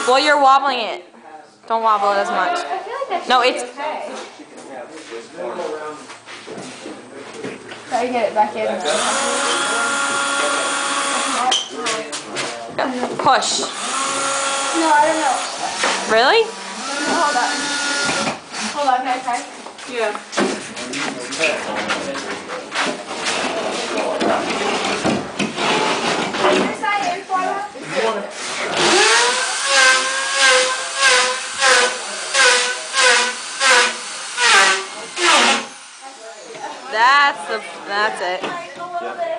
Well, you're wobbling it. Don't wobble it as much. I feel like that's No, it's okay. Try to get it back in. push. No, I don't know. Really? Hold on. Hold on, can I try? Yeah. This side in for that? That's it.